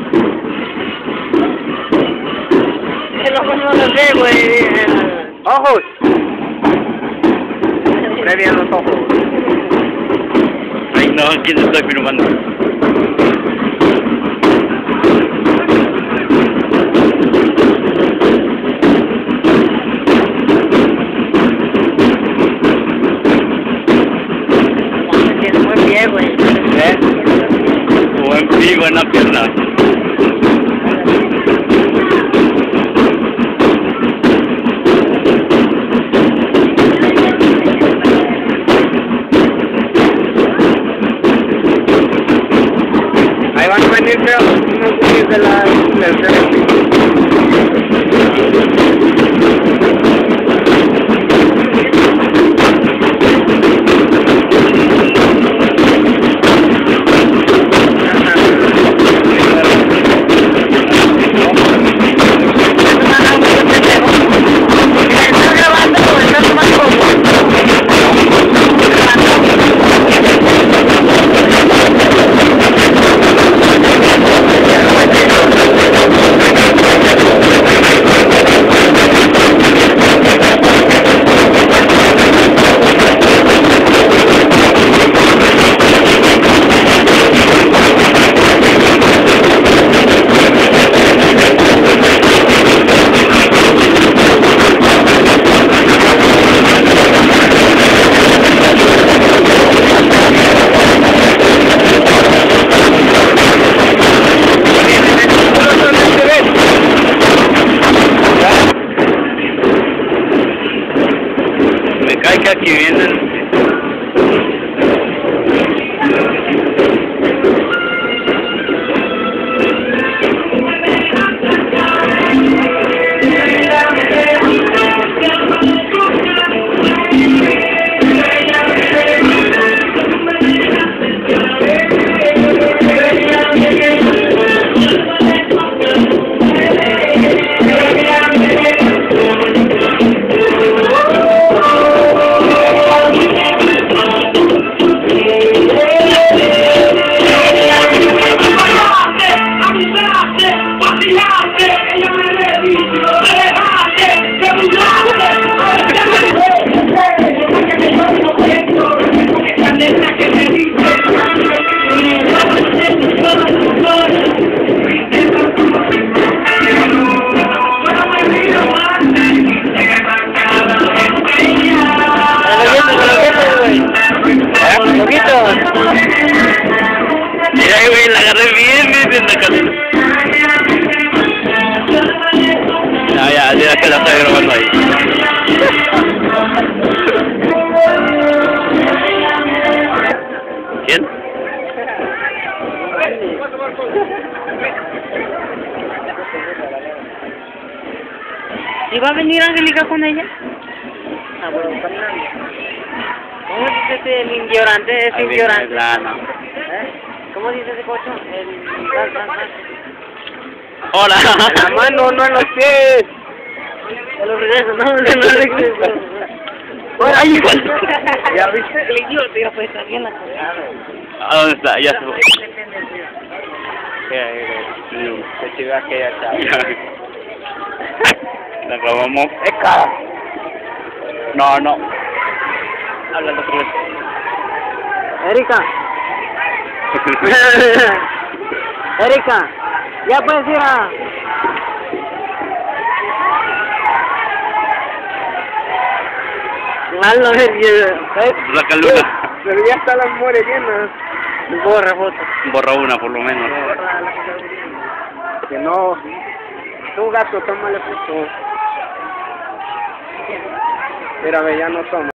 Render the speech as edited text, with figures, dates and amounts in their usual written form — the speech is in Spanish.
El ojo no lo sé, güey. ¡Ojos! Premian los ojos. Ay, no, aquí no estoy filmando. Tiene buen pie, güey. Buen pie, buena pierna. Ahí van a venir, creo, unos güeyes de la tercera piso. Me cae que aquí vienen. Mira, güey, la agarré bien en la cabeza. Ya que la estoy grabando ahí. ¿Quién? ¿Y va a venir Angélica con ella? Ah, bueno, Fernando. ¿Cómo dice ese el ignorante? Es ignorante. ¿Eh? ¿Cómo dice ese cocho? Hola. En la mano, no en los pies. A los regresos, no regreso. Ay, igual. ¿Ya viste? El idiota ya puede salir en la cara. ¿A dónde está? Ya se fue. Que chiva que ya está. La robamos. ¡Eca! No. Hablando por eso. Erika. Erika, ya puedes ir a... Malo, Saca luna. Pero ya están las mujeres llenas. Borra foto. Borra una por lo menos. Que no. Tú, gato, tómale foto. Mira, ve, ya no toma.